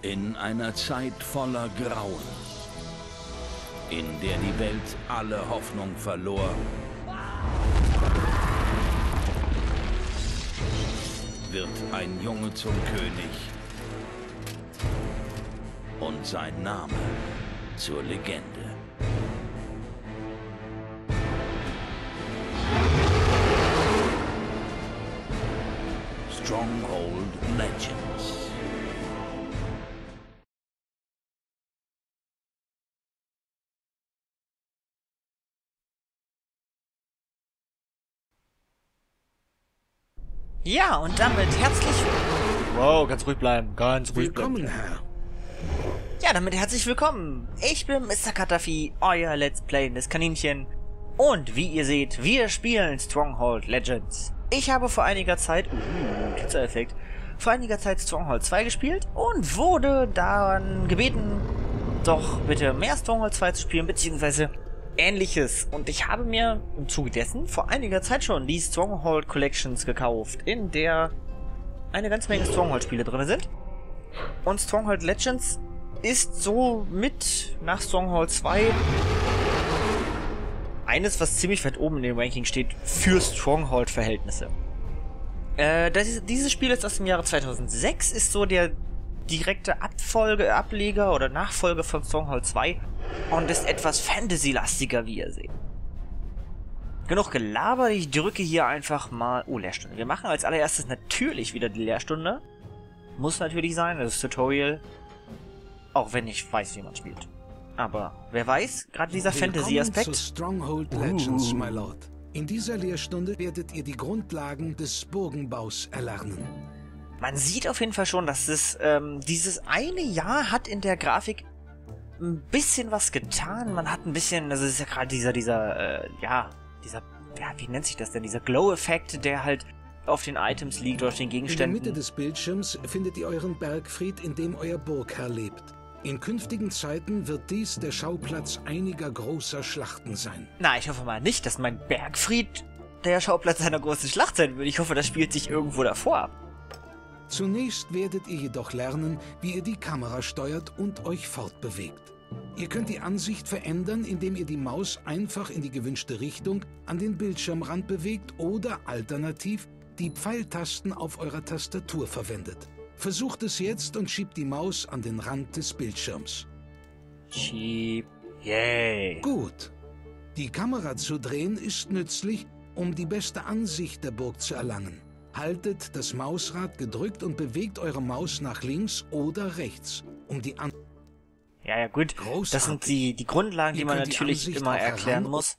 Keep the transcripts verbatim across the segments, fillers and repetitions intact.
In einer Zeit voller Grauen, in der die Welt alle Hoffnung verlor, wird ein Junge zum König und sein Name zur Legende. Stronghold Legends. Ja, und damit herzlich... Wow, ganz ruhig bleiben, ganz ruhig Willkommen, bleiben. Herr. Ja, damit herzlich willkommen. Ich bin Mister Katafi, euer Let's Playendes Kaninchen. Und wie ihr seht, wir spielen Stronghold Legends. Ich habe vor einiger Zeit... Uh, Glitzereffekt. Vor einiger Zeit Stronghold zwei gespielt und wurde dann gebeten, doch bitte mehr Stronghold zwei zu spielen, beziehungsweise Ähnliches. Und ich habe mir im Zuge dessen vor einiger Zeit schon die Stronghold Collections gekauft, in der eine ganze Menge Stronghold-Spiele drin sind. Und Stronghold Legends ist so mit nach Stronghold zwei eines, was ziemlich weit oben in dem Ranking steht für Stronghold-Verhältnisse. Äh, das ist, dieses Spiel ist aus dem Jahre zweitausendsechs, ist so der direkte Abfolge, Ableger oder Nachfolger von Stronghold zwei und ist etwas Fantasy-lastiger, wie ihr seht. Genug gelabert, ich drücke hier einfach mal... Oh, Lehrstunde. Wir machen als allererstes natürlich wieder die Lehrstunde. Muss natürlich sein, das ist Tutorial. Auch wenn ich weiß, wie man spielt. Aber wer weiß, gerade dieser Fantasy-Aspekt... Willkommen zu Stronghold Legends, uh. my Lord. In dieser Lehrstunde werdet ihr die Grundlagen des Burgenbaus erlernen. Man sieht auf jeden Fall schon, dass es ähm, dieses eine Jahr hat in der Grafik ein bisschen was getan. Man hat ein bisschen, also es ist ja gerade dieser, dieser, äh, ja, dieser, ja, wie nennt sich das denn? Dieser Glow-Effekt, der halt auf den Items liegt oder auf den Gegenständen. In der Mitte des Bildschirms findet ihr euren Bergfried, in dem euer Burgherr lebt. In künftigen Zeiten wird dies der Schauplatz einiger großer Schlachten sein. Na, ich hoffe mal nicht, dass mein Bergfried der Schauplatz einer großen Schlacht sein wird. Ich hoffe, das spielt sich irgendwo davor ab. Zunächst werdet ihr jedoch lernen, wie ihr die Kamera steuert und euch fortbewegt. Ihr könnt die Ansicht verändern, indem ihr die Maus einfach in die gewünschte Richtung an den Bildschirmrand bewegt oder alternativ die Pfeiltasten auf eurer Tastatur verwendet. Versucht es jetzt und schiebt die Maus an den Rand des Bildschirms. Schieb. Yay. Gut. Die Kamera zu drehen ist nützlich, um die beste Ansicht der Burg zu erlangen. Haltet das Mausrad gedrückt und bewegt eure Maus nach links oder rechts, um die Ansicht... Ja, ja, gut. Großartig. Das sind die, die Grundlagen, die Ihr man könnt die natürlich Ansicht immer auch erklären heran- muss.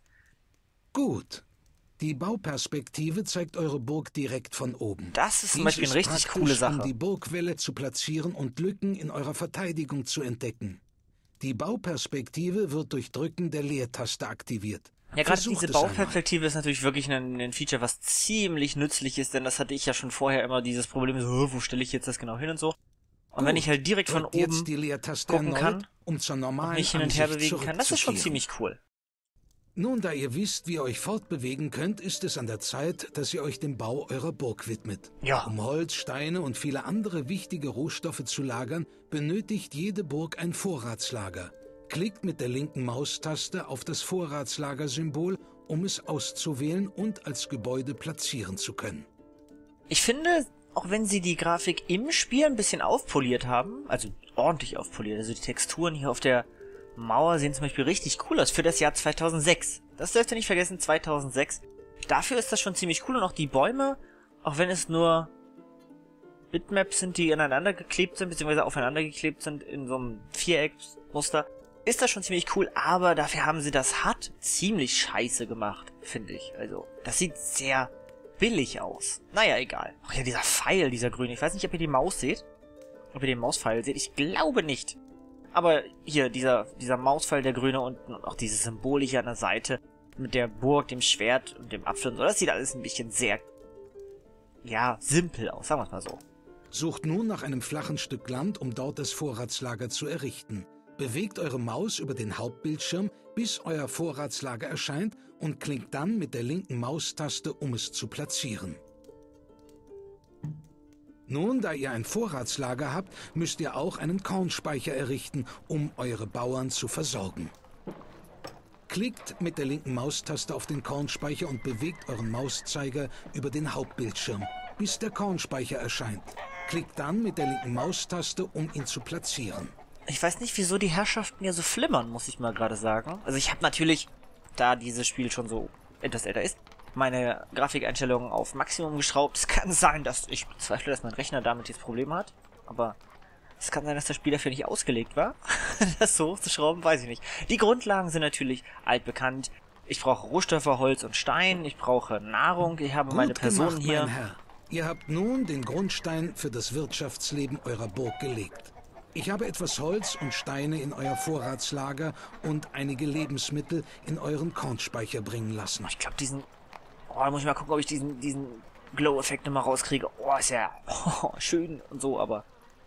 Gut. Die Bauperspektive zeigt eure Burg direkt von oben. Das ist zum Dies Beispiel ist eine richtig praktisch, coole Sache. um die Burgwälle zu platzieren und Lücken in eurer Verteidigung zu entdecken. Die Bauperspektive wird durch Drücken der Leertaste aktiviert. Ja, gerade Versucht diese es einmal. Bauperspektive ist natürlich wirklich ein, ein Feature, was ziemlich nützlich ist, denn das hatte ich ja schon vorher immer dieses Problem, so, wo stelle ich jetzt das genau hin und so. Und Gut, wenn ich halt direkt von drückt jetzt oben die Leertaste gucken erneut, kann um zur normalen und mich hin und her Ansicht bewegen kann, das ist schon zurückzukehren. ziemlich cool. Nun, da ihr wisst, wie ihr euch fortbewegen könnt, ist es an der Zeit, dass ihr euch dem Bau eurer Burg widmet. Ja. Um Holz, Steine und viele andere wichtige Rohstoffe zu lagern, benötigt jede Burg ein Vorratslager. Klickt mit der linken Maustaste auf das Vorratslagersymbol, um es auszuwählen und als Gebäude platzieren zu können. Ich finde, auch wenn sie die Grafik im Spiel ein bisschen aufpoliert haben, also ordentlich aufpoliert, also die Texturen hier auf der Mauer sehen zum Beispiel richtig cool aus für das Jahr zweitausendsechs. Das dürft ihr nicht vergessen, zweitausendsechs. Dafür ist das schon ziemlich cool und auch die Bäume, auch wenn es nur Bitmaps sind, die ineinander geklebt sind, beziehungsweise aufeinander geklebt sind in so einem Viereckmuster, ist das schon ziemlich cool, aber dafür haben sie das H U D ziemlich scheiße gemacht, finde ich. Also, das sieht sehr billig aus. Naja, egal. Ach ja, dieser Pfeil, dieser grüne. Ich weiß nicht, ob ihr die Maus seht. Ob ihr den Mauspfeil seht. Ich glaube nicht. Aber hier, dieser, dieser Mauspfeil, der grüne und auch dieses Symbol hier an der Seite mit der Burg, dem Schwert und dem Apfel und so, das sieht alles ein bisschen sehr, ja, simpel aus, sagen wir es mal so. Sucht nun nach einem flachen Stück Land, um dort das Vorratslager zu errichten. Bewegt eure Maus über den Hauptbildschirm, bis euer Vorratslager erscheint und klickt dann mit der linken Maustaste, um es zu platzieren. Nun, da ihr ein Vorratslager habt, müsst ihr auch einen Kornspeicher errichten, um eure Bauern zu versorgen. Klickt mit der linken Maustaste auf den Kornspeicher und bewegt euren Mauszeiger über den Hauptbildschirm, bis der Kornspeicher erscheint. Klickt dann mit der linken Maustaste, um ihn zu platzieren. Ich weiß nicht, wieso die Herrschaften hier so flimmern, muss ich mal gerade sagen. Also ich habe natürlich, da dieses Spiel schon so etwas älter ist, meine Grafikeinstellungen auf Maximum geschraubt. Es kann sein, dass ich bezweifle, dass mein Rechner damit jetzt Probleme hat. Aber es kann sein, dass das Spiel dafür nicht ausgelegt war. Das so hochzuschrauben, weiß ich nicht. Die Grundlagen sind natürlich altbekannt. Ich brauche Rohstoffe, Holz und Stein. Ich brauche Nahrung. Ich habe Gut meine Personen gemacht, hier. Mein Herr. Ihr habt nun den Grundstein für das Wirtschaftsleben eurer Burg gelegt. Ich habe etwas Holz und Steine in euer Vorratslager und einige Lebensmittel in euren Kornspeicher bringen lassen. Ich glaube, diesen... Oh, da muss ich mal gucken, ob ich diesen, diesen Glow-Effekt nochmal rauskriege. Oh, ist ja oh, schön und so, aber...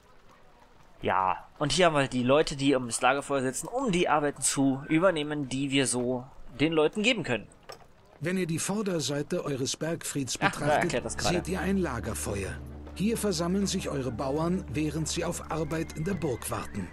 Ja, und hier haben wir die Leute, die um das Lagerfeuer sitzen, um die Arbeiten zu übernehmen, die wir so den Leuten geben können. Wenn ihr die Vorderseite eures Bergfrieds Ach, betrachtet, das gerade. seht ihr ein Lagerfeuer. Hier versammeln sich eure Bauern, während sie auf Arbeit in der Burg warten.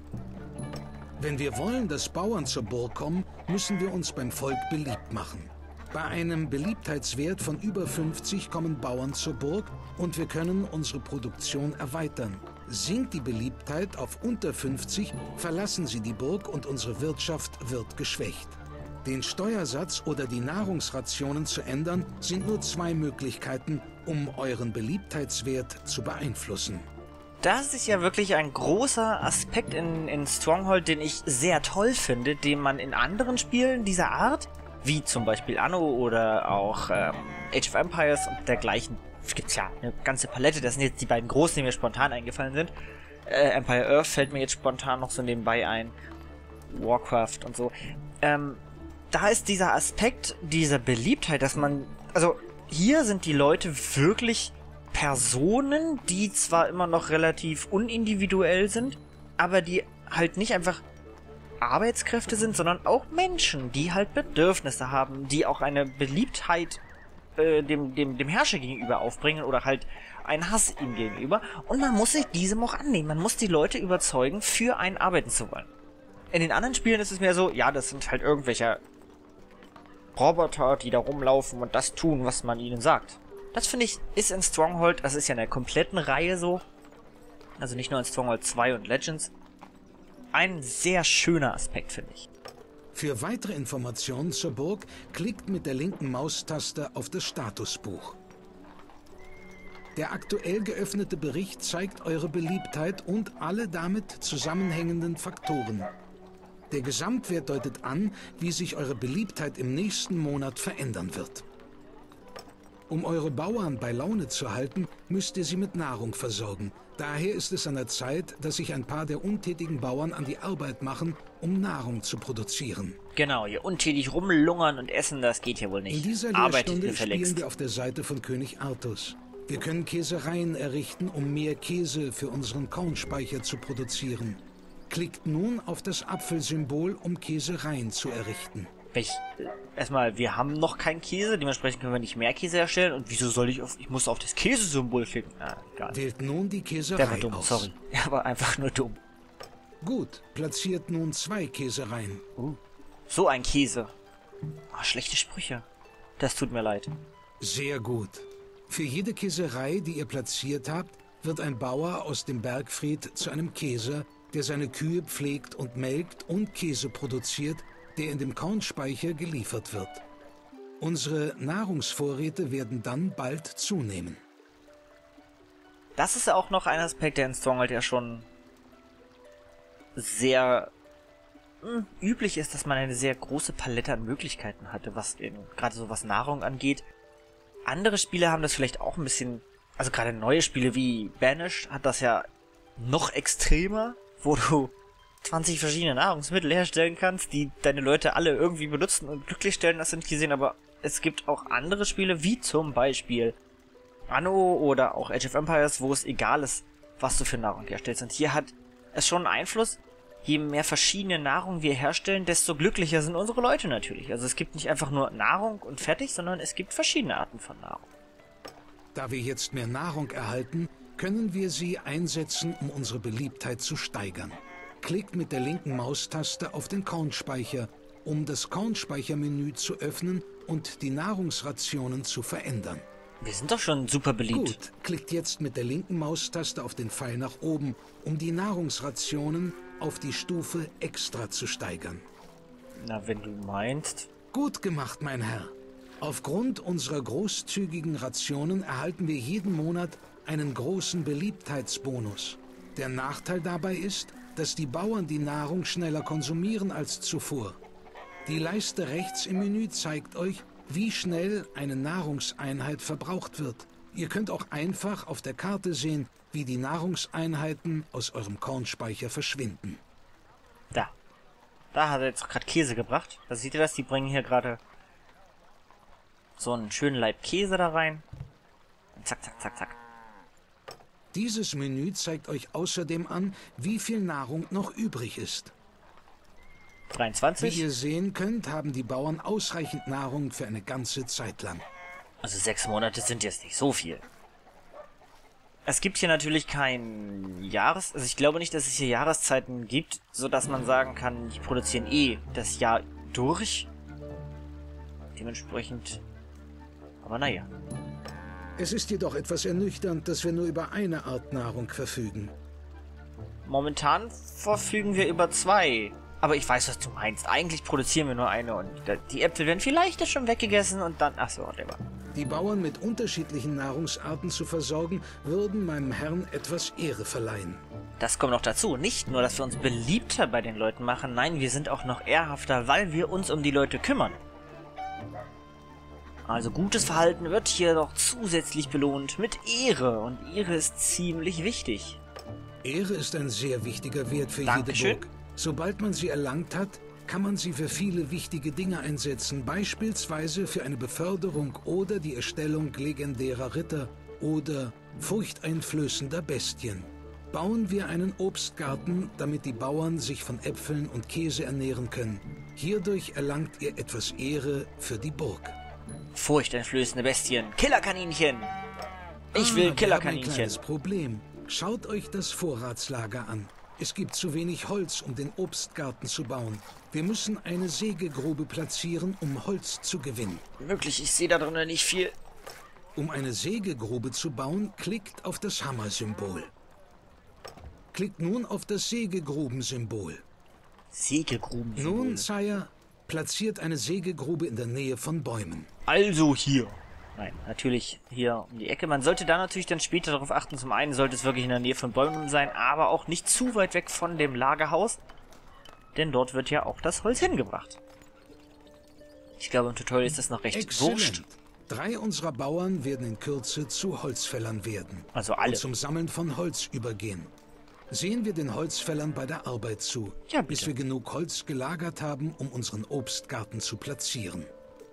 Wenn wir wollen, dass Bauern zur Burg kommen, müssen wir uns beim Volk beliebt machen. Bei einem Beliebtheitswert von über fünfzig kommen Bauern zur Burg und wir können unsere Produktion erweitern. Sinkt die Beliebtheit auf unter fünfzig, verlassen sie die Burg und unsere Wirtschaft wird geschwächt. Den Steuersatz oder die Nahrungsrationen zu ändern, sind nur zwei Möglichkeiten, um euren Beliebtheitswert zu beeinflussen. Das ist ja wirklich ein großer Aspekt in, in Stronghold, den ich sehr toll finde, den man in anderen Spielen dieser Art, wie zum Beispiel Anno oder auch ähm, Age of Empires und dergleichen, gibt's ja eine ganze Palette. Das sind jetzt die beiden großen, die mir spontan eingefallen sind. Äh, Empire Earth fällt mir jetzt spontan noch so nebenbei ein. Warcraft und so. Ähm, da ist dieser Aspekt dieser Beliebtheit, dass man... Also, hier sind die Leute wirklich Personen, die zwar immer noch relativ unindividuell sind, aber die halt nicht einfach Arbeitskräfte sind, sondern auch Menschen, die halt Bedürfnisse haben, die auch eine Beliebtheit äh, dem, dem, dem Herrscher gegenüber aufbringen oder halt einen Hass ihm gegenüber. Und man muss sich diesem auch annehmen. Man muss die Leute überzeugen, für einen arbeiten zu wollen. In den anderen Spielen ist es mehr so, ja, das sind halt irgendwelche Roboter, die da rumlaufen und das tun, was man ihnen sagt. Das finde ich, ist in Stronghold, das ist ja in der kompletten Reihe so, also nicht nur in Stronghold zwei und Legends, ein sehr schöner Aspekt, finde ich. Für weitere Informationen zur Burg klickt mit der linken Maustaste auf das Statusbuch. Der aktuell geöffnete Bericht zeigt eure Beliebtheit und alle damit zusammenhängenden Faktoren. Der Gesamtwert deutet an, wie sich eure Beliebtheit im nächsten Monat verändern wird. Um eure Bauern bei Laune zu halten, müsst ihr sie mit Nahrung versorgen. Daher ist es an der Zeit, dass sich ein paar der untätigen Bauern an die Arbeit machen, um Nahrung zu produzieren. Genau, hier untätig rumlungern und essen, das geht ja wohl nicht. In dieser Arbeitet Lehrstunde ihr spielen verlängst. wir auf der Seite von König Artus. Wir können Käsereien errichten, um mehr Käse für unseren Kornspeicher zu produzieren. Klickt nun auf das Apfelsymbol, um Käsereien zu errichten. Ich, äh, erstmal, wir haben noch keinen Käse, dementsprechend können wir nicht mehr Käse herstellen. Und wieso soll ich auf, ich muss auf das Käsesymbol klicken? Ah, egal. Wählt nun die Der Käserei war dumm, aus. sorry. Der war einfach nur dumm. Gut, platziert nun zwei Käsereien. Uh, so ein Käse. Ah, schlechte Sprüche. Das tut mir leid. Sehr gut. Für jede Käserei, die ihr platziert habt, wird ein Bauer aus dem Bergfried zu einem Käser, der seine Kühe pflegt und melkt und Käse produziert, der in dem Kornspeicher geliefert wird. Unsere Nahrungsvorräte werden dann bald zunehmen. Das ist auch noch ein Aspekt, der in Stronghold ja schon sehr mh, üblich ist, dass man eine sehr große Palette an Möglichkeiten hatte, was in, gerade so was Nahrung angeht. Andere Spiele haben das vielleicht auch ein bisschen, also gerade neue Spiele wie Banished hat das ja noch extremer, wo du zwanzig verschiedene Nahrungsmittel herstellen kannst, die deine Leute alle irgendwie benutzen und glücklich stellen, das sind gesehen, aber es gibt auch andere Spiele, wie zum Beispiel Anno oder auch Age of Empires, wo es egal ist, was du für Nahrung herstellst. Und hier hat es schon einen Einfluss, je mehr verschiedene Nahrung wir herstellen, desto glücklicher sind unsere Leute natürlich. Also es gibt nicht einfach nur Nahrung und fertig, sondern es gibt verschiedene Arten von Nahrung. Da wir jetzt mehr Nahrung erhalten, können wir sie einsetzen, um unsere Beliebtheit zu steigern. Klickt mit der linken Maustaste auf den Kornspeicher, um das Kornspeichermenü zu öffnen und die Nahrungsrationen zu verändern. Wir sind doch schon super beliebt. Gut, klickt jetzt mit der linken Maustaste auf den Pfeil nach oben, um die Nahrungsrationen auf die Stufe Extra zu steigern. Na, wenn du meinst. Gut gemacht, mein Herr. Aufgrund unserer großzügigen Rationen erhalten wir jeden Monat einen großen Beliebtheitsbonus. Der Nachteil dabei ist, dass die Bauern die Nahrung schneller konsumieren als zuvor. Die Leiste rechts im Menü zeigt euch, wie schnell eine Nahrungseinheit verbraucht wird. Ihr könnt auch einfach auf der Karte sehen, wie die Nahrungseinheiten aus eurem Kornspeicher verschwinden. Da. Da hat er jetzt gerade Käse gebracht. Da seht ihr das? Die bringen hier gerade so einen schönen Laib Käse da rein. Und zack, zack, zack, zack. Dieses Menü zeigt euch außerdem an, wie viel Nahrung noch übrig ist. dreiundzwanzig. Wie ihr sehen könnt, haben die Bauern ausreichend Nahrung für eine ganze Zeit lang. Also sechs Monate sind jetzt nicht so viel. Es gibt hier natürlich kein Jahres... Also ich glaube nicht, dass es hier Jahreszeiten gibt, sodass man sagen kann, die produzieren eh das Jahr durch. Dementsprechend... Aber naja. Es ist jedoch etwas ernüchternd, dass wir nur über eine Art Nahrung verfügen. Momentan verfügen wir über zwei. Aber ich weiß, was du meinst. Eigentlich produzieren wir nur eine und die Äpfel werden vielleicht schon weggegessen und dann... Achso, whatever. Die Bauern mit unterschiedlichen Nahrungsarten zu versorgen, würden meinem Herrn etwas Ehre verleihen. Das kommt noch dazu. Nicht nur, dass wir uns beliebter bei den Leuten machen, nein, wir sind auch noch ehrhafter, weil wir uns um die Leute kümmern. Also gutes Verhalten wird hier noch zusätzlich belohnt mit Ehre und Ehre ist ziemlich wichtig. Ehre ist ein sehr wichtiger Wert für Dankeschön. jede Burg. Sobald man sie erlangt hat, kann man sie für viele wichtige Dinge einsetzen, beispielsweise für eine Beförderung oder die Erstellung legendärer Ritter oder furchteinflößender Bestien. Bauen wir einen Obstgarten, damit die Bauern sich von Äpfeln und Käse ernähren können. Hierdurch erlangt ihr etwas Ehre für die Burg. Furchteinflößende Bestien. Killerkaninchen. Ich ah, will wir haben ein Killerkaninchen. kleines Problem. Schaut euch das Vorratslager an. Es gibt zu wenig Holz, um den Obstgarten zu bauen. Wir müssen eine Sägegrube platzieren, um Holz zu gewinnen. Wirklich, ich sehe da drinnen nicht viel. Um eine Sägegrube zu bauen, klickt auf das Hammer-Symbol. Klickt nun auf das Sägegruben-Symbol. Sägegruben. Nun, Sire, platziert eine Sägegrube in der Nähe von Bäumen. Also hier. Nein, natürlich hier um die Ecke. Man sollte da natürlich dann später darauf achten. Zum einen sollte es wirklich in der Nähe von Bäumen sein, aber auch nicht zu weit weg von dem Lagerhaus. Denn dort wird ja auch das Holz hingebracht. Ich glaube, im Tutorial ist das noch recht Exzellent. wurscht. Drei unserer Bauern werden in Kürze zu Holzfällern werden. Also alle. Und zum Sammeln von Holz übergehen. Sehen wir den Holzfällern bei der Arbeit zu, Ja, bis bitte. wir genug Holz gelagert haben, um unseren Obstgarten zu platzieren.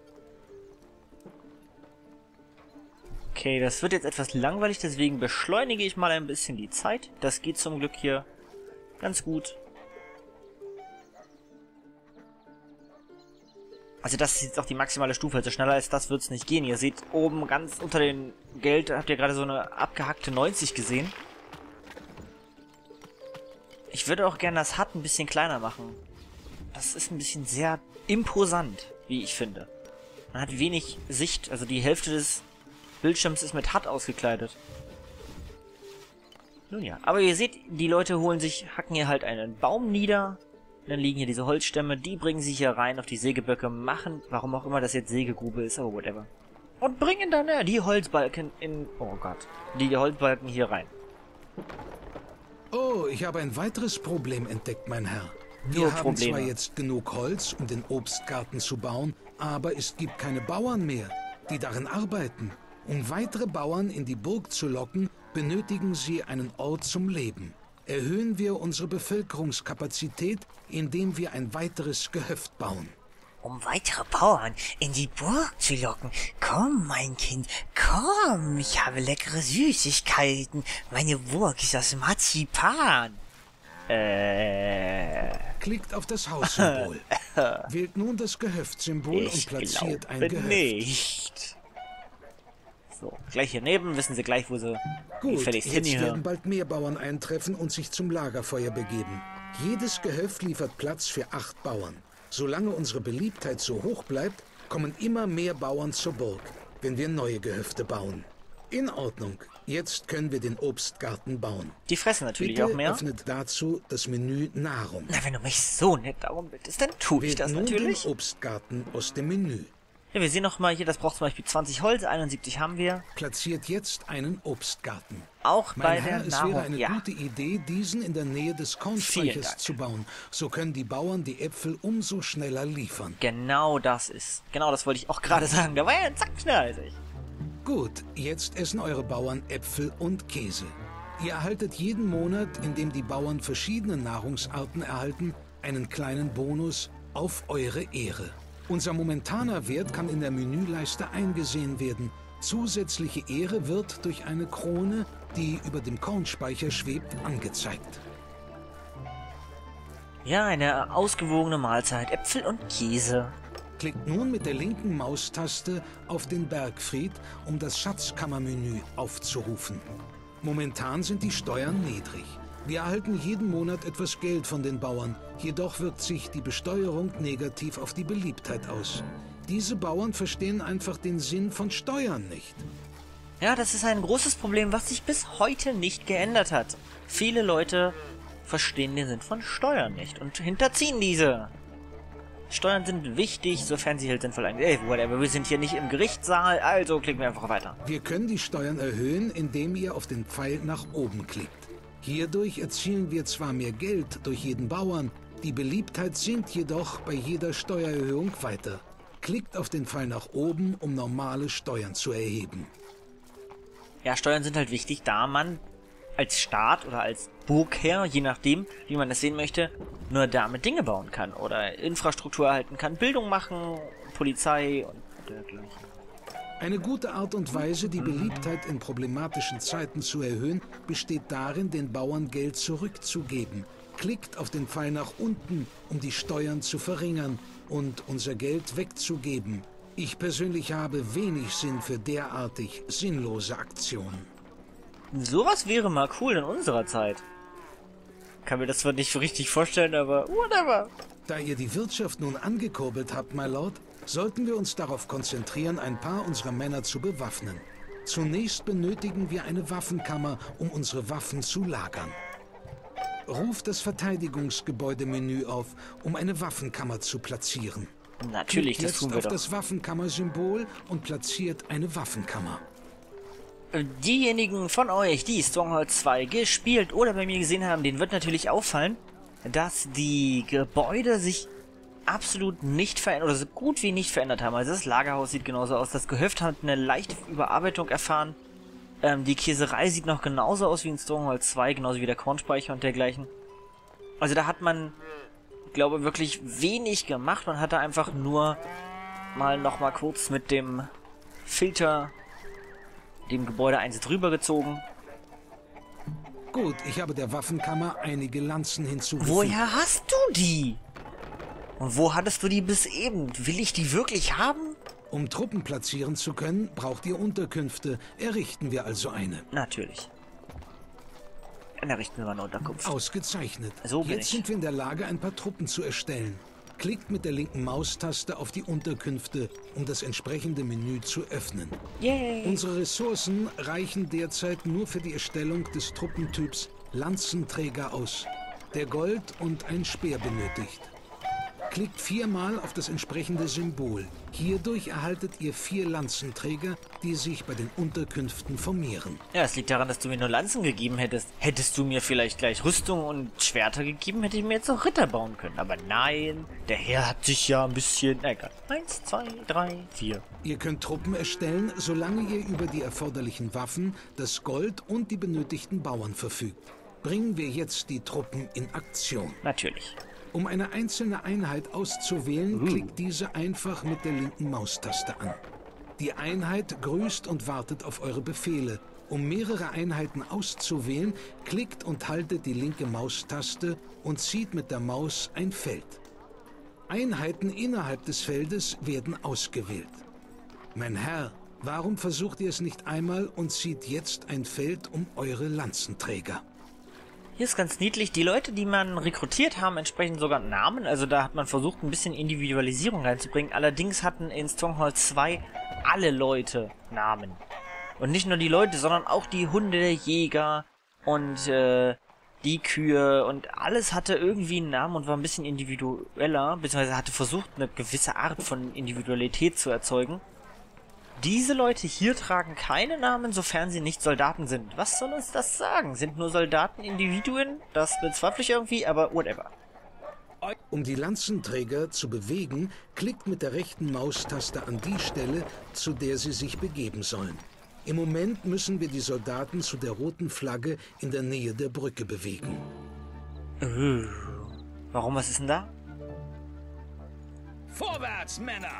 Okay, das wird jetzt etwas langweilig, deswegen beschleunige ich mal ein bisschen die Zeit. Das geht zum Glück hier ganz gut. Also das ist jetzt auch die maximale Stufe, also schneller als das wird es nicht gehen. Ihr seht oben ganz unter dem Geld, habt ihr gerade so eine abgehackte neunzig gesehen. Ich würde auch gerne das H U D ein bisschen kleiner machen. Das ist ein bisschen sehr imposant, wie ich finde. Man hat wenig Sicht, also die Hälfte des Bildschirms ist mit H U D ausgekleidet. Nun ja, aber ihr seht, die Leute holen sich, hacken hier halt einen Baum nieder. Dann liegen hier diese Holzstämme, die bringen sie hier rein auf die Sägeböcke, machen, warum auch immer das jetzt Sägegrube ist, aber whatever. Und bringen dann äh, die Holzbalken in, oh Gott, die Holzbalken hier rein. Oh, ich habe ein weiteres Problem entdeckt, mein Herr. Nur Wir haben Probleme. zwar jetzt genug Holz, um den Obstgarten zu bauen, aber es gibt keine Bauern mehr, die darin arbeiten. Um weitere Bauern in die Burg zu locken, benötigen sie einen Ort zum Leben. Erhöhen wir unsere Bevölkerungskapazität, indem wir ein weiteres Gehöft bauen. Um weitere Bauern in die Burg zu locken. Komm, mein Kind, komm, ich habe leckere Süßigkeiten. Meine Burg ist aus Marzipan. Äh, Klickt auf das Haussymbol. Wählt nun das Gehöftsymbol und ich platziert ein glaube Gehöft. nicht. So, gleich hier neben, wissen sie gleich, wo sie Gut, gefälligst jetzt hinhören. werden bald mehr Bauern eintreffen und sich zum Lagerfeuer begeben. Jedes Gehöft liefert Platz für acht Bauern. Solange unsere Beliebtheit so hoch bleibt, kommen immer mehr Bauern zur Burg, wenn wir neue Gehöfte bauen. In Ordnung. Jetzt können wir den Obstgarten bauen. Die fressen natürlich Bitte auch mehr. öffnet dazu das Menü Nahrung. Na, wenn du mich so nett darum bittest, dann tue ich Wählt das nun natürlich. den Obstgarten aus dem Menü. Ja, wir sehen noch mal hier, das braucht zum Beispiel zwanzig Holz, einundsiebzig haben wir. Platziert jetzt einen Obstgarten. Auch bei Mein Herr, der es Nahrung, wäre eine ja. gute Idee, diesen in der Nähe des Vielen Kornspeichers Dank. zu bauen. So können die Bauern die Äpfel umso schneller liefern. Genau das ist. Genau das wollte ich auch gerade sagen. Da war ja ein Zack schneller als ich. Gut, jetzt essen eure Bauern Äpfel und Käse. Ihr erhaltet jeden Monat, indem die Bauern verschiedene Nahrungsarten erhalten, einen kleinen Bonus auf eure Ehre. Unser momentaner Wert kann in der Menüleiste eingesehen werden. Zusätzliche Ehre wird durch eine Krone, die über dem Kornspeicher schwebt, angezeigt. Ja, eine ausgewogene Mahlzeit. Äpfel und Käse. Klickt nun mit der linken Maustaste auf den Bergfried, um das Schatzkammermenü aufzurufen. Momentan sind die Steuern niedrig. Wir erhalten jeden Monat etwas Geld von den Bauern, jedoch wirkt sich die Besteuerung negativ auf die Beliebtheit aus. Diese Bauern verstehen einfach den Sinn von Steuern nicht. Ja, das ist ein großes Problem, was sich bis heute nicht geändert hat. Viele Leute verstehen den Sinn von Steuern nicht und hinterziehen diese. Steuern sind wichtig, sofern sie halt sinnvoll eingesetzt werden. Ey, whatever, wir sind hier nicht im Gerichtssaal, also klicken wir einfach weiter. Wir können die Steuern erhöhen, indem ihr auf den Pfeil nach oben klickt. Hierdurch erzielen wir zwar mehr Geld durch jeden Bauern, die Beliebtheit sinkt jedoch bei jeder Steuererhöhung weiter. Klickt auf den Pfeil nach oben, um normale Steuern zu erheben. Ja, Steuern sind halt wichtig, da man als Staat oder als Burgherr, je nachdem, wie man es sehen möchte, nur damit Dinge bauen kann oder Infrastruktur erhalten kann, Bildung machen, Polizei und dergleichen. Eine gute Art und Weise, die Beliebtheit in problematischen Zeiten zu erhöhen, besteht darin, den Bauern Geld zurückzugeben. Klickt auf den Pfeil nach unten, um die Steuern zu verringern und unser Geld wegzugeben. Ich persönlich habe wenig Sinn für derartig sinnlose Aktionen. Sowas wäre mal cool in unserer Zeit. Kann mir das zwar nicht so richtig vorstellen, aber whatever. Da ihr die Wirtschaft nun angekurbelt habt, my Lord, sollten wir uns darauf konzentrieren, ein paar unserer Männer zu bewaffnen. Zunächst benötigen wir eine Waffenkammer, um unsere Waffen zu lagern. Ruft das Verteidigungsgebäudemenü auf, um eine Waffenkammer zu platzieren. Natürlich, Klickt das tun jetzt wir auf doch. das Waffenkammer-Symbol und platziert eine Waffenkammer. Diejenigen von euch, die Stronghold zwei gespielt oder bei mir gesehen haben, denen wird natürlich auffallen, dass die Gebäude sich absolut nicht verändert oder so gut wie nicht verändert haben. Also das Lagerhaus sieht genauso aus, das Gehöft hat eine leichte Überarbeitung erfahren. Ähm, die Käserei sieht noch genauso aus wie in Stronghold zwei, genauso wie der Kornspeicher und dergleichen. Also da hat man, glaube ich, wirklich wenig gemacht. Man hat da einfach nur mal noch mal kurz mit dem Filter dem Gebäude eins drüber gezogen. Gut, ich habe der Waffenkammer einige Lanzen hinzugefügt. Woher hast du die? Und wo hattest du die bis eben? Will ich die wirklich haben? Um Truppen platzieren zu können, braucht ihr Unterkünfte. Errichten wir also eine. Natürlich. Dann errichten wir mal eine Unterkunft. Ausgezeichnet. So bin Jetzt ich. sind wir in der Lage, ein paar Truppen zu erstellen. Klickt mit der linken Maustaste auf die Unterkünfte, um das entsprechende Menü zu öffnen. Yay! Unsere Ressourcen reichen derzeit nur für die Erstellung des Truppentyps Lanzenträger aus, der Gold und ein Speer benötigt. Klickt viermal auf das entsprechende Symbol. Hierdurch erhaltet ihr vier Lanzenträger, die sich bei den Unterkünften formieren. Ja, es liegt daran, dass du mir nur Lanzen gegeben hättest. Hättest du mir vielleicht gleich Rüstung und Schwerter gegeben, hätte ich mir jetzt auch Ritter bauen können. Aber nein, der Herr hat sich ja ein bisschen... Na egal. Eins, zwei, drei, vier. Ihr könnt Truppen erstellen, solange ihr über die erforderlichen Waffen, das Gold und die benötigten Bauern verfügt. Bringen wir jetzt die Truppen in Aktion. Natürlich. Um eine einzelne Einheit auszuwählen, klickt diese einfach mit der linken Maustaste an. Die Einheit grüßt und wartet auf eure Befehle. Um mehrere Einheiten auszuwählen, klickt und haltet die linke Maustaste und zieht mit der Maus ein Feld. Einheiten innerhalb des Feldes werden ausgewählt. Mein Herr, Warum versucht ihr es nicht einmal und zieht jetzt ein Feld um eure Lanzenträger? Hier ist ganz niedlich. Die Leute, die man rekrutiert haben, entsprechen sogar Namen. Also da hat man versucht, ein bisschen Individualisierung reinzubringen. Allerdings hatten in Stronghold zwei alle Leute Namen. Und nicht nur die Leute, sondern auch die Hunde, der Jäger und äh, die Kühe. Und alles hatte irgendwie einen Namen und war ein bisschen individueller. Beziehungsweise hatte versucht, eine gewisse Art von Individualität zu erzeugen. Diese Leute hier tragen keine Namen, sofern sie nicht Soldaten sind. Was soll uns das sagen? Sind nur Soldaten Individuen? Das bezweifle ich irgendwie, aber whatever. Um die Lanzenträger zu bewegen, klickt mit der rechten Maustaste an die Stelle, zu der sie sich begeben sollen. Im Moment müssen wir die Soldaten zu der roten Flagge in der Nähe der Brücke bewegen. Uh, warum, was ist denn da? Vorwärts, Männer!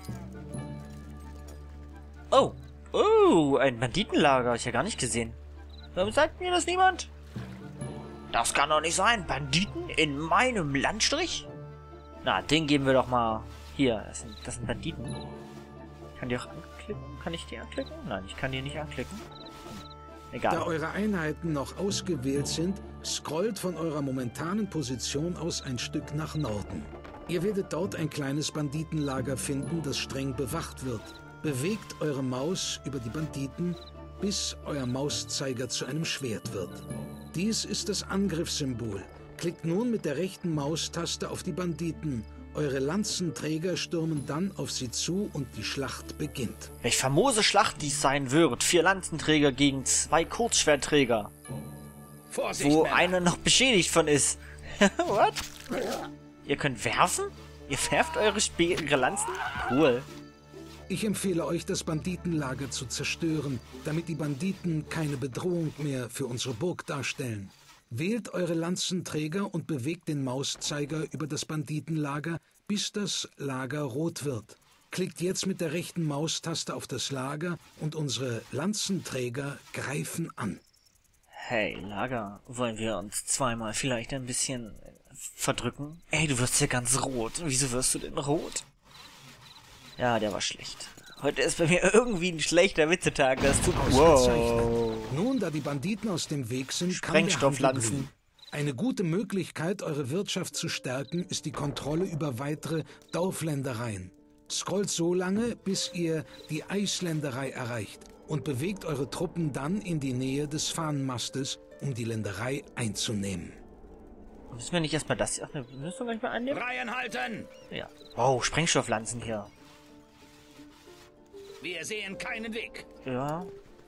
Oh, oh, ein Banditenlager, hab ich ja gar nicht gesehen. Warum sagt mir das niemand? Das kann doch nicht sein, Banditen in meinem Landstrich? Na, den geben wir doch mal hier, das sind, das sind Banditen. Kann die auch anklicken? Kann ich die anklicken? Nein, ich kann die nicht anklicken. Egal. Da eure Einheiten noch ausgewählt sind, scrollt von eurer momentanen Position aus ein Stück nach Norden. Ihr werdet dort ein kleines Banditenlager finden, das streng bewacht wird. Bewegt eure Maus über die Banditen, bis euer Mauszeiger zu einem Schwert wird. Dies ist das Angriffssymbol. Klickt nun mit der rechten Maustaste auf die Banditen. Eure Lanzenträger stürmen dann auf sie zu und die Schlacht beginnt. Welch famose Schlacht dies sein wird. Vier Lanzenträger gegen zwei Kurzschwertträger. Vorsicht, Wo Männer. einer noch beschädigt von ist. What? Ihr könnt werfen? Ihr werft eure, Spe eure Lanzen? Cool. Ich empfehle euch, das Banditenlager zu zerstören, damit die Banditen keine Bedrohung mehr für unsere Burg darstellen. Wählt eure Lanzenträger und bewegt den Mauszeiger über das Banditenlager, bis das Lager rot wird. Klickt jetzt mit der rechten Maustaste auf das Lager und unsere Lanzenträger greifen an. Hey, Lager, wollen wir uns zweimal vielleicht ein bisschen verdrücken? Ey, du wirst ja ganz rot. Wieso wirst du denn rot? Ja, der war schlecht. Heute ist bei mir irgendwie ein schlechter Witzetag. Das tut... Wow. Nun, da die Banditen aus dem Weg sind, kann der Handel Sprengstofflanzen. blühen. Eine gute Möglichkeit, eure Wirtschaft zu stärken, ist die Kontrolle über weitere Dorfländereien. Scrollt so lange, bis ihr die Eisländerei erreicht und bewegt eure Truppen dann in die Nähe des Fahnenmastes, um die Länderei einzunehmen. Müssen wir nicht erstmal das hier... Ach, ne, müssen wir gleich mal einnehmen? Reihen halten! Ja. Wow, Sprengstofflanzen hier. Wir sehen keinen Weg. Ja.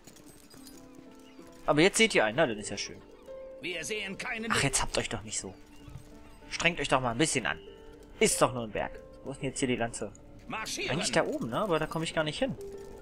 Aber jetzt seht ihr einen, na, das ist ja schön. Wir sehen keinen Ach, Weg. jetzt habt euch doch nicht so. Strengt euch doch mal ein bisschen an. Ist doch nur ein Berg. Wo ist denn jetzt hier die Lanze? Marschieren! Eigentlich da oben, ne? Aber da komme ich gar nicht hin.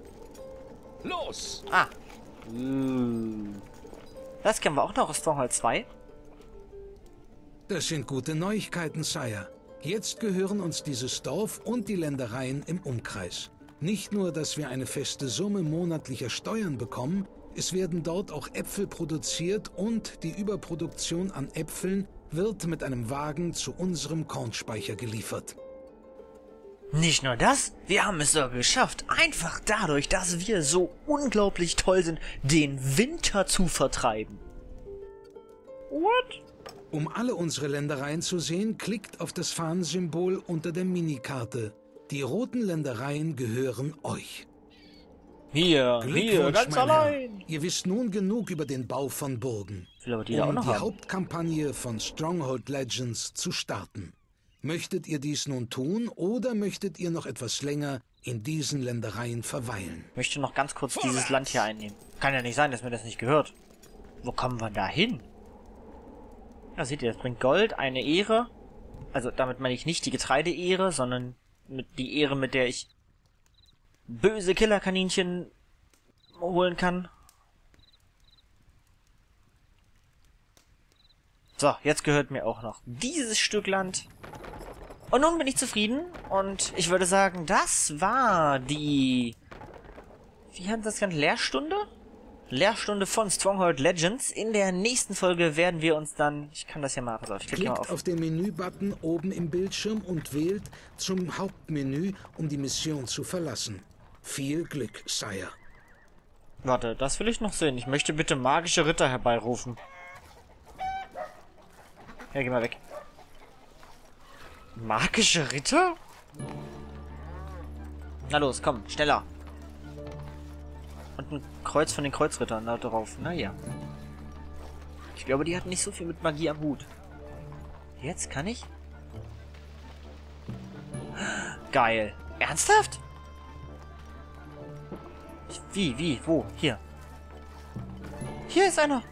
Los! Ah. Uh. Das kennen wir auch noch aus Stronghold zwei. Das sind gute Neuigkeiten, Sire. Jetzt gehören uns dieses Dorf und die Ländereien im Umkreis. Nicht nur, dass wir eine feste Summe monatlicher Steuern bekommen, es werden dort auch Äpfel produziert und die Überproduktion an Äpfeln wird mit einem Wagen zu unserem Kornspeicher geliefert. Nicht nur das, wir haben es sogar geschafft, einfach dadurch, dass wir so unglaublich toll sind, den Winter zu vertreiben. What? Um alle unsere Ländereien zu sehen, klickt auf das Fahnensymbol unter der Minikarte. Die roten Ländereien gehören euch. Hier, hier, Glückwunsch, ganz mein Herr. allein. Ihr wisst nun genug über den Bau von Burgen. Ich will aber die da auch Um noch die haben. Hauptkampagne von Stronghold Legends zu starten. Möchtet ihr dies nun tun oder möchtet ihr noch etwas länger in diesen Ländereien verweilen? Ich möchte noch ganz kurz Vorwärts. dieses Land hier einnehmen. Kann ja nicht sein, dass mir das nicht gehört. Wo kommen wir da hin? Ja, seht ihr, das bringt Gold, eine Ehre. Also damit meine ich nicht die Getreideehre, sondern mit die Ehre, mit der ich böse Killerkaninchen holen kann. So, jetzt gehört mir auch noch dieses Stück Land. Und nun bin ich zufrieden und ich würde sagen, das war die... Wie heißt das Ganze? Lehrstunde? Lehrstunde von Stronghold Legends. In der nächsten Folge werden wir uns dann... Ich kann das ja mal... Pass auf, ich klicke mal Klickt auf. auf den Menü-Button oben im Bildschirm und wählt zum Hauptmenü, um die Mission zu verlassen. Viel Glück, Sire. Warte, das will ich noch sehen. Ich möchte bitte magische Ritter herbeirufen. Ja, geh mal weg. Magische Ritter? Na los, komm, schneller. Und ein Kreuz von den Kreuzrittern da drauf. Naja. Ich glaube, die hatten nicht so viel mit Magie am Hut. Jetzt kann ich? Geil. Ernsthaft? Wie, wie, wo? Hier. Hier ist einer.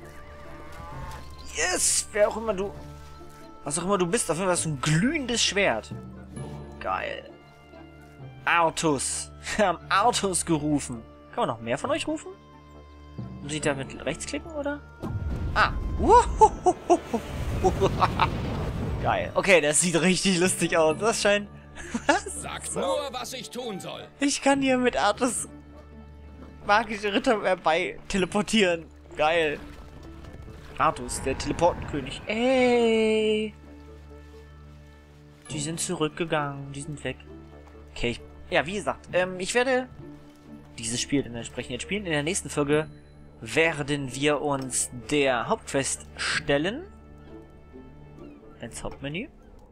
Yes! Wer auch immer du... Was auch immer du bist, auf jeden Fall hast du ein glühendes Schwert. Geil. Artus. Wir haben Artus gerufen. Kann man noch mehr von euch rufen? Muss ich da mit rechts klicken, oder? Ah. Geil. Okay, das sieht richtig lustig aus. Das scheint... Was? Sag nur, was ich tun soll. Ich kann hier mit Artus magische Ritter herbei teleportieren. Geil. Artus, der Teleportenkönig. Ey. Die sind zurückgegangen. Die sind weg. Okay, ich, ja, wie gesagt, ähm, ich werde dieses Spiel dann entsprechend jetzt spielen. In der nächsten Folge werden wir uns der Hauptquest stellen. Ins Hauptmenü.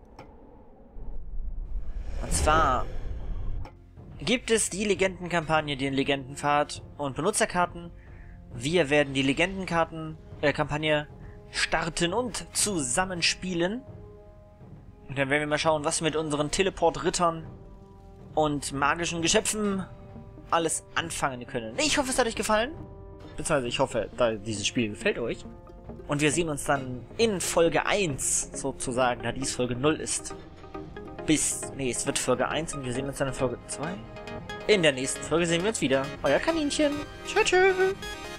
Und zwar gibt es die Legendenkampagne, den Legendenpfad und Benutzerkarten. Wir werden die Legendenkarten, äh, Kampagne starten und zusammenspielen. Und dann werden wir mal schauen, was wir mit unseren Teleport-Rittern und magischen Geschöpfen alles anfangen können. Ich hoffe, es hat euch gefallen. Beziehungsweise ich hoffe, da dieses Spiel gefällt euch. Und wir sehen uns dann in Folge eins, sozusagen, da dies Folge null ist. Bis, nee, es wird Folge eins und wir sehen uns dann in Folge zwei. In der nächsten Folge sehen wir uns wieder. Euer Kaninchen. Tschüss, tschüss.